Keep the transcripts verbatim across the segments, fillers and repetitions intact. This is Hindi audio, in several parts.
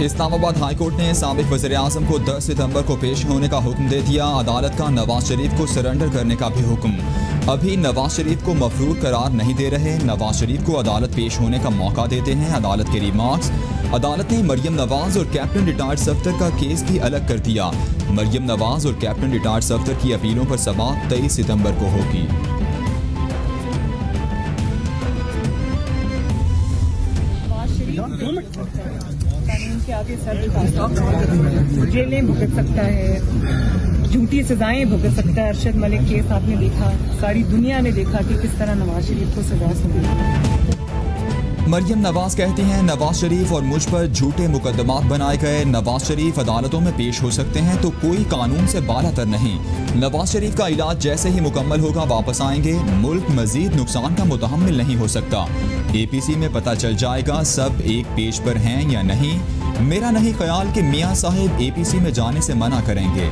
इस्लामाबाद हाई कोर्ट ने साबिक वज़ीर आज़म को दस सितंबर को पेश होने का हुक्म दे दिया। अदालत का नवाज शरीफ को सरेंडर करने का भी हुक्म। अभी नवाज शरीफ को मफरूर करार नहीं दे रहे, नवाज शरीफ को अदालत पेश होने का मौका देते हैं। अदालत के रिमार्क्स। अदालत ने मरियम नवाज और कैप्टन रिटायर्ड सफ्दर का केस भी अलग कर दिया। मरियम नवाज और कैप्टन रिटायर्ड सफ्दर की अपीलों पर समाअत तेईस सितंबर को होगी। कानून के आगे सर जेलें भुगत सकता है, झूठी सजाएं भुगत सकता है। अरशद मलिक केस आपने देखा, सारी दुनिया ने देखा कि किस तरह नवाज शरीफ को सजा सुनी। मरियम नवाज कहती हैं नवाज शरीफ और मुझ पर झूठे मुकदमात बनाए गए। नवाज शरीफ अदालतों में पेश हो सकते हैं तो कोई कानून से बालातर नहीं। नवाज शरीफ का इलाज जैसे ही मुकम्मल होगा वापस आएंगे। मुल्क मजीद नुकसान का मुतहम्मिल नहीं हो सकता। एपीसी में पता चल जाएगा सब एक पेज पर हैं या नहीं। मेरा नहीं ख्याल कि मियां साहिब एपीसी में जाने से मना करेंगे।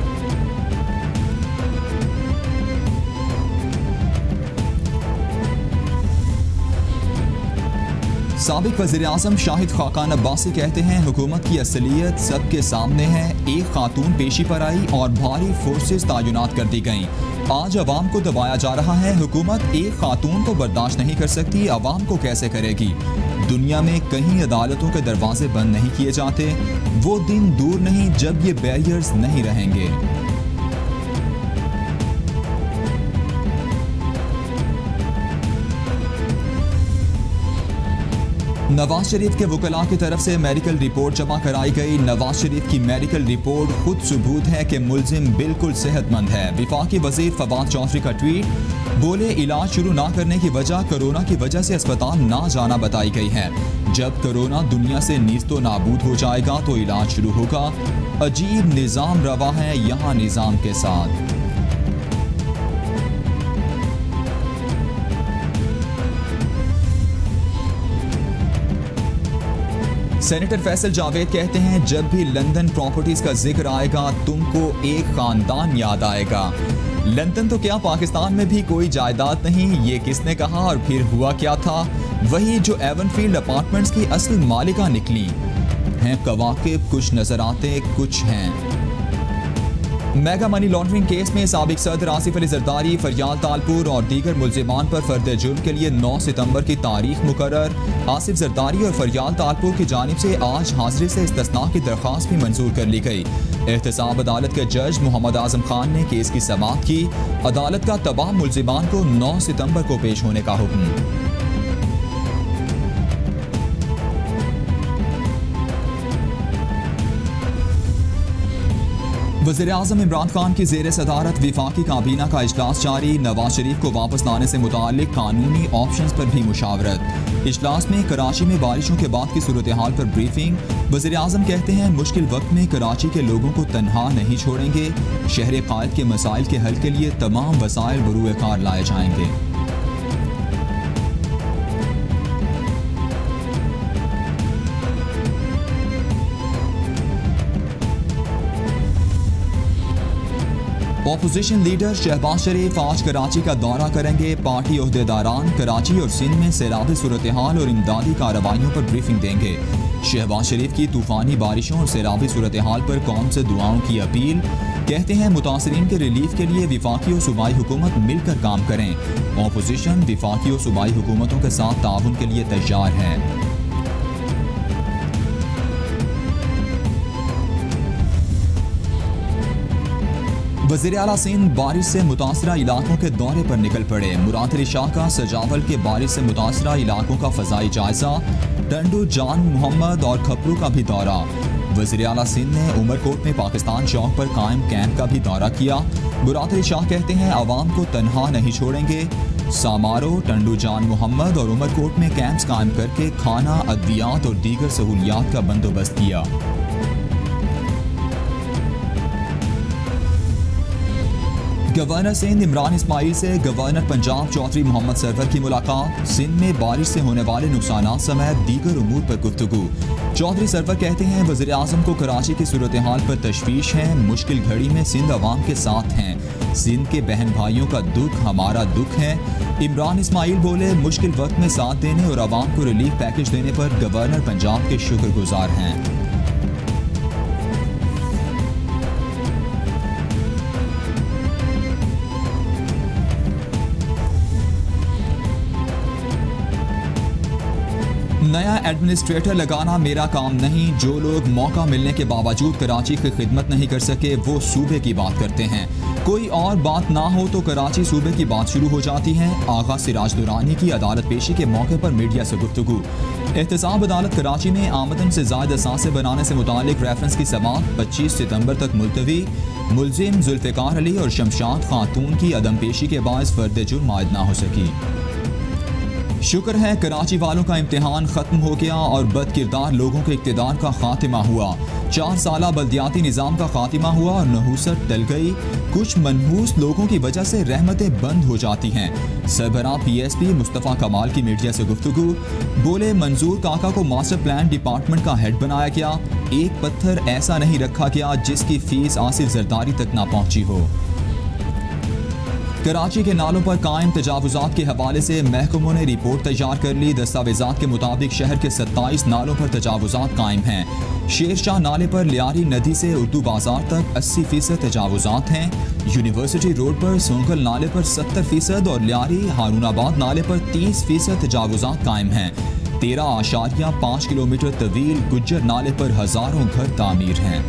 साबिक वज़ीर आज़म शाहिद खाकान अब्बासी कहते हैं हुकूमत की असलियत सबके सामने है। एक खातून पेशी पर आई और भारी फोर्सेस तैनात कर दी गईं। आज अवाम को दबाया जा रहा है। हुकूमत एक खातून को बर्दाश्त नहीं कर सकती, अवाम को कैसे करेगी। दुनिया में कहीं अदालतों के दरवाजे बंद नहीं किए जाते। वो दिन दूर नहीं जब ये बैरियर्स नहीं रहेंगे। नवाज शरीफ के वकला की तरफ से मेडिकल रिपोर्ट जमा कराई गई। नवाज शरीफ की मेडिकल रिपोर्ट खुद सबूत है कि मुल्जिम बिल्कुल सेहतमंद है। वफाकी वजीर फवाद चौधरी का ट्वीट, बोले इलाज शुरू ना करने की वजह कोरोना की वजह से अस्पताल ना जाना बताई गई है। जब कोरोना दुनिया से नीस्तो नाबूद हो जाएगा तो इलाज शुरू होगा। अजीब निज़ाम रवा है यहाँ निज़ाम के साथ। सेनेटर फैसल जावेद कहते हैं जब भी लंदन प्रॉपर्टीज का जिक्र आएगा तुमको एक खानदान याद आएगा। लंदन तो क्या पाकिस्तान में भी कोई जायदाद नहीं, ये किसने कहा और फिर हुआ क्या था। वही जो एवनफील्ड अपार्टमेंट्स की असली मालिका निकली हैं। कवाकिब कुछ नजर आते कुछ हैं। मेगा मनी लॉन्ड्रिंग केस में साबिक सदर आसिफ अली जरदारी, फरियाल तालपुर और दीगर मुल्जिमान पर फर्द जुर्म के लिए नौ सितंबर की तारीख मुकर्रर। आसिफ जरदारी और फरियाल तालपुर की जानिब से आज हाजिरी से इस्तिस्ना की दरख्वास्त भी मंजूर कर ली गई। एहतसाब अदालत के जज मोहम्मद आजम खान ने केस की समाअत की। अदालत का तमाम मुल्जिमान को नौ सितंबर को पेश होने का हुक्म। वज़ीर आज़म इमरान खान की ज़ेर सदारत विफाकी काबीना का इजलास जारी। नवाज शरीफ को वापस लाने से मुताल्लिक कानूनी ऑप्शंस पर भी मुशावरत। इजलास में कराची में बारिशों के बाद की सूरत हाल पर ब्रीफिंग। वज़ीर आज़म कहते हैं मुश्किल वक्त में कराची के लोगों को तनहा नहीं छोड़ेंगे। शहर क़ायद के मसाइल के हल के लिए तमाम वसाइल बरूए कार लाए जाएंगे। ऑपोजिशन लीडर शहबाज शरीफ आज कराची का दौरा करेंगे। पार्टी ओहदेदारान कराची और सिंध में सैलाबी सूरत हाल और इमदादी कार्रवाइयों पर ब्रीफिंग देंगे। शहबाज शरीफ की तूफानी बारिशों और सैलाबी सूरत हाल पर कौम से दुआओं की अपील। कहते हैं मुतासरीन के रिलीफ के लिए विफाकी और सूबाई हुकूमत मिलकर काम करें। ऑपोजिशन विफाकी और सूबाई हुकूमतों के साथ ताउन के लिए तैयार है। वज़ीर आला सिंध बारिश से मुतासरा इलाकों के दौरे पर निकल पड़े। मुराद अली शाह का सजावल के बारिश से मुतासरा इलाकों का फ़ज़ाई जायजा। टंडू जान मोहम्मद और खपरू का भी दौरा। वज़ीर आला सिंध ने उमरकोट में पाकिस्तान चौक पर कायम कैंप का भी दौरा किया। मुराद अली शाह कहते हैं आवाम को तनहा नहीं छोड़ेंगे। सामारो, टंडू जान मोहम्मद और उमरकोट में कैंप्स कायम करके खाना, अद्वियात और दीगर सहूलियात का बंदोबस्त किया। गवर्नर सिंध इमरान इस्माइल से गवर्नर पंजाब चौधरी मोहम्मद सरवर की मुलाकात। सिंध में बारिश से होने वाले नुकसान समेत दीगर उमूर पर गुफ्तगू। चौधरी सरवर कहते हैं वज़ीर आज़म को कराची की सूरत हाल पर तशवीश है। मुश्किल घड़ी में सिंध अवाम के साथ हैं। सिंध के बहन भाइयों का दुख हमारा दुख है। इमरान इस्माइल बोले मुश्किल वक्त में साथ देने और अवाम को रिलीफ पैकेज देने पर गवर्नर पंजाब के शुक्रगुजार हैं। नया एडमिनिस्ट्रेटर लगाना मेरा काम नहीं। जो लोग मौका मिलने के बावजूद कराची की खिदमत नहीं कर सके वो सूबे की बात करते हैं। कोई और बात ना हो तो कराची सूबे की बात शुरू हो जाती है। आगा सिराज दुरानी की अदालत पेशी के मौके पर मीडिया से गुफ्तगू। एहतसाब अदालत कराची में आमदन से ज़ायद असासे बनाने से मुतालिक रेफरेंस की समाअत पच्चीस सितंबर तक मुलतवी। मुलजिम जुल्फ़िकार अली और शमशाद खातून की अदम पेशी के बायस फर्द जुर्म आयद ना हो सकी। शुक्र है कराची वालों का इम्तिहान खत्म हो गया और बदकिरदार लोगों के इक़्तिदार का खात्मा हुआ। चार साला बल्दियाती निज़ाम का खात्मा हुआ और नहूसत टल गई। कुछ मनहूस लोगों की वजह से रहमतें बंद हो जाती हैं। सरबराह P S P Mustafa Kamal की मीडिया से गुफ्तगू। बोले मंजूर काका को मास्टर प्लान डिपार्टमेंट का हेड बनाया गया। एक पत्थर ऐसा नहीं रखा गया जिसकी फीस आसिफ जरदारी तक ना पहुंची हो। कराची के नालों पर कायम तजावुजात के हवाले से महकमों ने रिपोर्ट तैयार कर ली। दस्तावेजात के मुताबिक शहर के सत्ताईस नालों पर तजावुजात कायम हैं। शेरशाह नाले पर लियारी नदी से उर्दू बाजार तक अस्सी फीसद तजावुजात हैं। यूनिवर्सिटी रोड पर सोंगल नाले पर सत्तर फीसद और लियारी हारूनाबाद नाले पर तीस फीसद तजावुजात कायम हैं। तेरह आशारिया पाँच किलोमीटर तवील गुज्जर नाले पर हजारों घर तामीर हैं।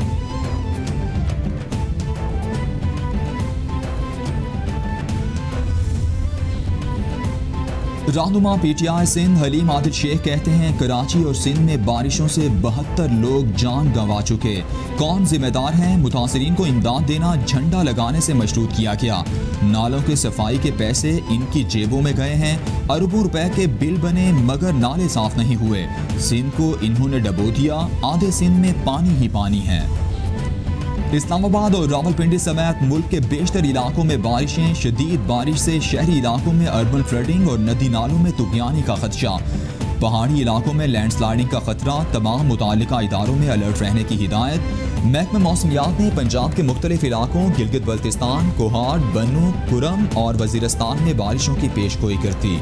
रहनुमा पीटीआई सिंध हलीम आदिल शेख कहते हैं कराची और सिंध में बारिशों से बहत्तर लोग जान गंवा चुके। कौन जिम्मेदार हैं? मुतासरीन को इमदाद देना झंडा लगाने से मशरूत किया गया। नालों के सफाई के पैसे इनकी जेबों में गए हैं। अरबों रुपए के बिल बने मगर नाले साफ नहीं हुए। सिंध को इन्होंने डबो दिया। आधे सिंध में पानी ही पानी है। इस्लामाबाद और रावलपिंडी समेत मुल्क के बेशतर इलाकों में बारिशें। शदीद बारिश से शहरी इलाकों में अर्बन फ्लडिंग और नदी नालों में तुगयानी का खदशा। पहाड़ी इलाकों में लैंडस्लाइडिंग का खतरा। तमाम मुतालिका इदारों में अलर्ट रहने की हिदायत। महकमा मौसमियात ने पंजाब के मुख्तलिफ इलाकों गिलगित बल्तिस्तान, कोहाड़, बन्नू, कुरम और वजीरस्तान में बारिशों की पेशगोई कर दी।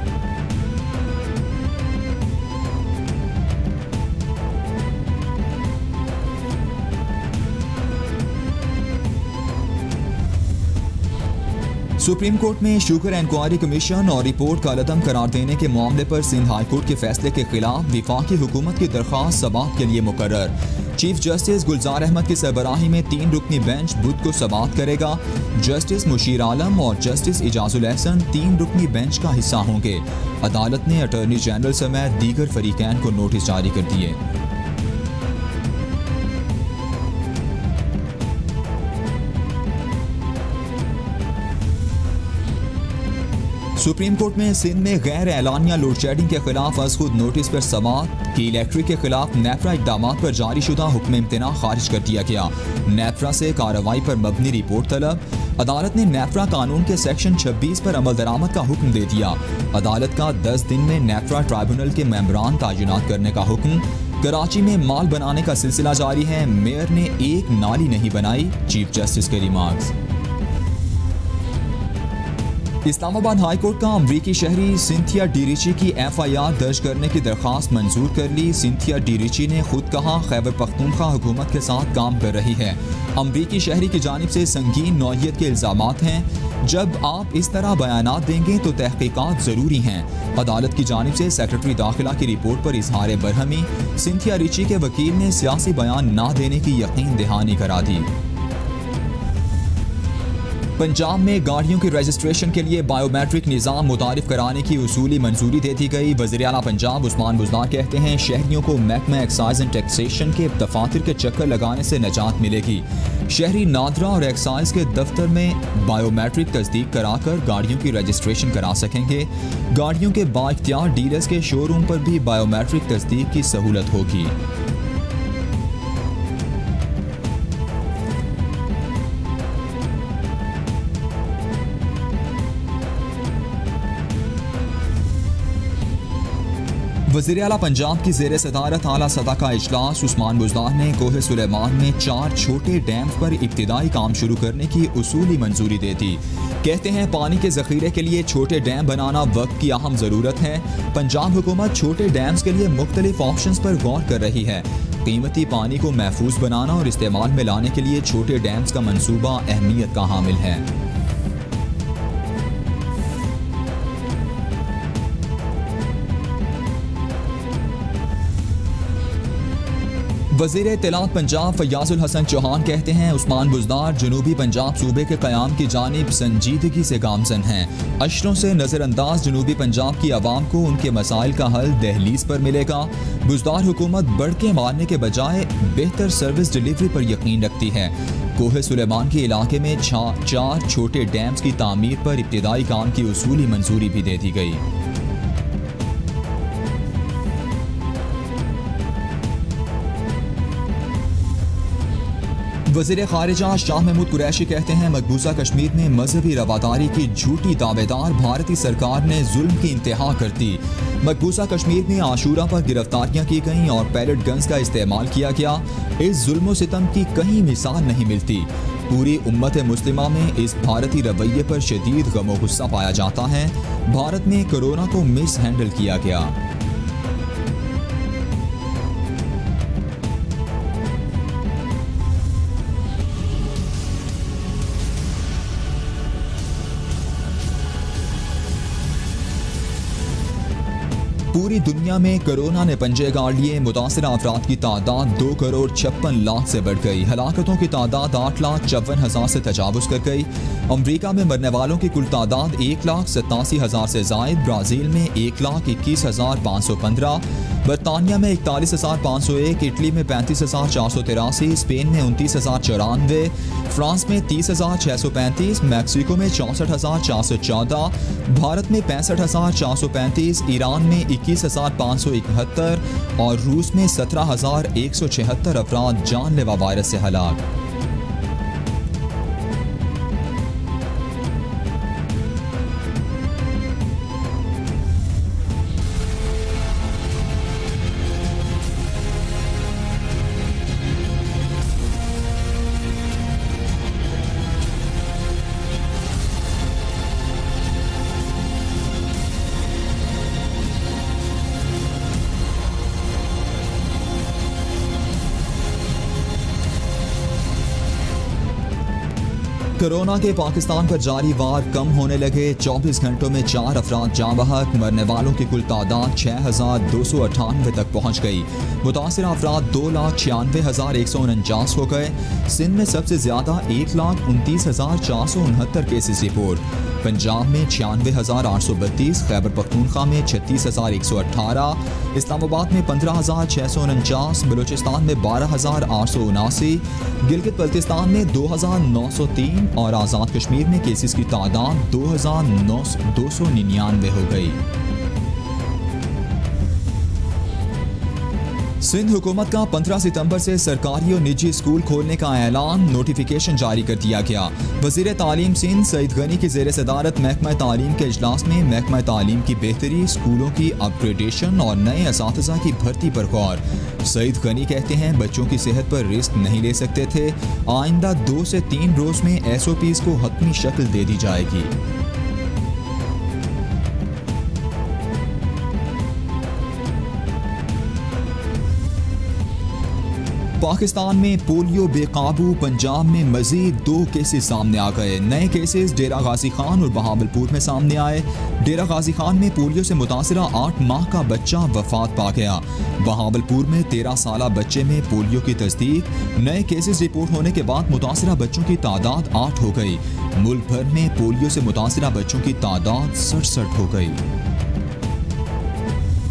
सुप्रीम कोर्ट में शुगर इंक्वायरी कमीशन और रिपोर्ट का अलदम करार देने के मामले पर सिंध हाई कोर्ट के फैसले के खिलाफ विफाकी हुकूमत की दरख्वास्त समाअत के लिए मुकर्रर। चीफ जस्टिस गुलजार अहमद की सरबराही में तीन रुकनी बेंच बुध को समाअत करेगा। जस्टिस मुशीर आलम और जस्टिस इजाजुल एहसन तीन रुकनी बेंच का हिस्सा होंगे। अदालत ने अटॉर्नी जनरल समेत दीगर फरीकैन को नोटिस जारी कर दिए। सुप्रीम कोर्ट में सिंध में गैर एलानिया लोड शेडिंग के खिलाफ अज खुद नोटिस पर समाअत की। इलेक्ट्रिक के खिलाफ नेफ्रा इकदाम पर जारी शुदा हुक्म इम्तना खारिज कर दिया गया। नेफ्रा से कार्रवाई पर मबनी रिपोर्ट तलब। अदालत ने नेफ्रा कानून के सेक्शन छब्बीस पर अमल दरामद का हुक्म दे दिया। अदालत का दस दिन में नेफ्रा ट्राइब्यूनल के मेंबरान तैनात करने का हुक्म। कराची में माल बनाने का सिलसिला जारी है। मेयर ने एक नाली नहीं बनाई। चीफ जस्टिस के रिमार्क्स। इस्लामाबाद हाई कोर्ट का अमरीकी शहरी सिंथिया डिरिची की एफ आई आर दर्ज करने की दरख्वास्त मंजूर कर ली। सिंथिया डिरिची ने खुद कहा खैबर पख्तूनख्वा हुकूमत के साथ काम कर रही है। अमरीकी शहरी की जानिब से संगीन नौइयत के इल्जामात हैं। जब आप इस तरह बयानात देंगे तो तहकीकात ज़रूरी हैं। अदालत की जानिब से सेक्रेटरी दाखिला की रिपोर्ट पर इजहार बरहमी। सिंथिया रिची के वकील ने सियासी बयान ना देने की यकीन दहानी करा दी। पंजाब में गाड़ियों की रजिस्ट्रेशन के लिए बायोमेट्रिक निज़ाम मुतारिफ कराने की उसूली मंजूरी दे दी गई। वज़ीर आला पंजाब उस्मान बुज़दार कहते हैं शहरियों को महकमा एक्साइज एंड टैक्सेशन के दफातर के चक्कर लगाने से निजात मिलेगी। शहरी नादरा और एक्साइज के दफ्तर में बायोमेट्रिक तस्दीक कराकर गाड़ियों की रजिस्ट्रेशन करा सकेंगे। गाड़ियों के बाइख्तियार डीलर्स के शोरूम पर भी बायोमेट्रिक तस्दीक की सहूलत होगी। वज़ीर आला पंजाब की ज़ेर सदारत आला सतह का इजलास। उस्मान बुज़दार ने कोहे सुलेमान में चार छोटे डैम्स पर इब्तिदाई काम शुरू करने की उसूली मंजूरी दे दी। कहते हैं पानी के ज़ख़ीरे के लिए छोटे डैम बनाना वक्त की अहम ज़रूरत है। पंजाब हुकूमत छोटे डैम्स के लिए मुख्तलिफ ऑप्शंस पर गौर कर रही है। कीमती पानी को महफूज बनाना और इस्तेमाल में लाने के लिए छोटे डैम्स का मंसूबा अहमियत का हामिल है। वज़ीर इत्तलात पंजाब फयाजुल हसन चौहान कहते हैं उस्मान बुज़दार जनूबी पंजाब सूबे के क़याम की जानिब संजीदगी से गामज़न हैं। अशरों से नज़रअंदाज जनूबी पंजाब की आवाम को उनके मसाइल का हल दहलीज पर मिलेगा। बुज़दार हुकूमत बढ़ के मारने के बजाय बेहतर सर्विस डिलीवरी पर यकीन रखती है। कोहे सुलेमान के इलाके में चार छोटे डैम्स की तामीर पर इब्तिदाई काम की उसूली मंजूरी भी दे दी गई। वज़ीर ख़ारिजा शाह महमूद कुरैशी कहते हैं मकबूजा कश्मीर में मजहबी रवादारी की झूठी दावेदार भारतीय सरकार ने जुल्म की इंतहा कर दी। मकबूजा कश्मीर में आशूरा पर गिरफ्तारियां की गईं और पैलेट गन्स का इस्तेमाल किया गया। इस जुल्म सितम की कहीं मिसाल नहीं मिलती। पूरी उम्मत मुस्लिमा में इस भारतीय रवैये पर शदीद गम और गुस्सा पाया जाता है। भारत में कोरोना को मिस हैंडल किया गया। पूरी दुनिया में कोरोना ने पंजे गाड़ लिए। मुतासिरा अफराद की तादाद दो करोड़ छप्पन लाख से बढ़ गई। हलाकतों की तादाद आठ लाख चौवन हजार से तजावुज़ कर गई। अमरीका में मरने वालों की कुल तादाद एक लाख सतासी हजार से जायद। ब्राज़ील में एक लाख इक्कीस हजार पाँच सौ पंद्रह। बरतानिया में इकतालीस हजार पाँच सौ एक। इटली में पैंतीस हजार चार सौ तिरासी। स्पेन में उनतीस हजार चौरानवे। फ्रांस में तीस हजार छः सौ पैंतीस। मैक्सिको में चौंसठ हजार चार सौ चौदह। भारत में पैंसठ हजार चार सौ पैंतीस। ईरान में इक्कीस हजार पाँच सौ इकहत्तर और रूस में सत्रह हजार एक सौ छिहत्तर अफराद जानलेवा वायरस से हलाक। कोरोना के पाकिस्तान पर जारी वार कम होने लगे। चौबीस घंटों में चार अफराद जाँ बहक। मरने वालों की कुल तादाद छः हजार दो सौ अठानवे तक पहुँच गई। मुतासिरा अफराद दो लाख छियानवे हजार एक सौ उनचास हो गए। सिंध में सबसे ज़्यादा एक लाख उनतीस हजार चार सौ उनहत्तर केसेस रिपोर्ट। पंजाब में छियानवे हजार आठ सौ बत्तीस। खैबर पख्तूनख्वा में छत्तीस हजार एक सौ अठारह। इस्लामाबाद में पंद्रह हजार छः सौ उनचास। बलूचिस्तान में बारह हजार आठ सौ उनासी। गिलगित बल्तिस्तान में दो हजार नौ सौ तीन और आज़ाद कश्मीर में केसेस की तादाद दो हजार नौ दो सौ निन्यानवे हो गई। सिंध हुकूमत का पंद्रह सितंबर से सरकारी और निजी स्कूल खोलने का ऐलान। नोटिफिकेशन जारी कर दिया गया। वज़ीर तालीम सिंध सईद गनी की ज़ेर सदारत महकमा तालीम के इजलास में महकमा तालीम की बेहतरी, स्कूलों की अपग्रेडेशन और नए असातिज़ा की भर्ती पर गौर। सईद गनी कहते हैं बच्चों की सेहत पर रिस्क नहीं ले सकते थे। आइंदा दो से तीन रोज में एस ओ पीज़ को हतमी शक्ल दे दी जाएगी। पाकिस्तान में पोलियो बेकाबू। पंजाब में मजीद दो केसेस सामने आ गए। नए केसेस डेरा गाजी खान और बहावलपुर में सामने आए। डेरा गाजी खान में पोलियो से मुतासिरा आठ माह का बच्चा वफात पा गया। बहावलपुर में तेरह साल बच्चे में पोलियो की तस्दीक। नए केसेस रिपोर्ट होने के बाद मुतासिरा बच्चों की तादाद आठ हो गई। मुल्क भर में पोलियो से मुतासिरा बच्चों की तादाद सड़सठ हो गई।